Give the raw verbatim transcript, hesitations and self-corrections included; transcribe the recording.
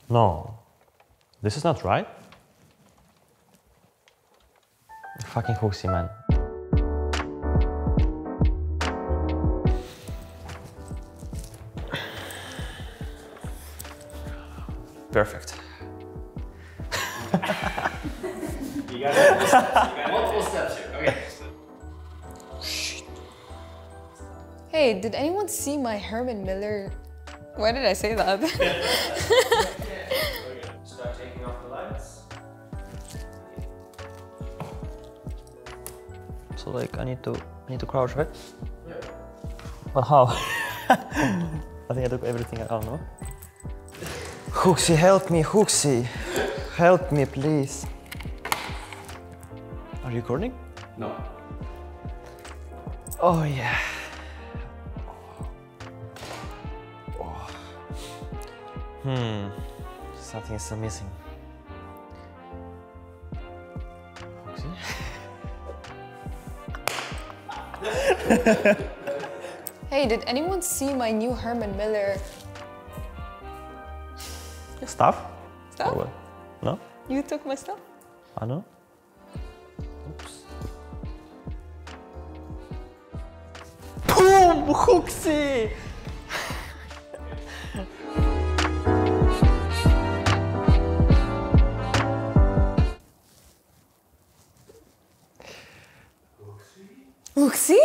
No. This is not right. Fucking Hooksy, man. Perfect. You got multiple steps. You got multiple steps here. Okay. Hey, did anyone see my Herman Miller? Why did I say that? Okay. Start taking off the lights. So like I need to I need to crouch, right? Yeah. But how? I think I took everything I don't know. Hooksy, help me, Hooksy. Help me, please. Are you recording? No. Oh yeah. Oh. Hmm. Something is still missing. Hooksy? Hey, did anyone see my new Herman Miller Stuff? stuff? Or what? No? You took my stuff? I know. Oops. Boom! Hooksy! Hooksy?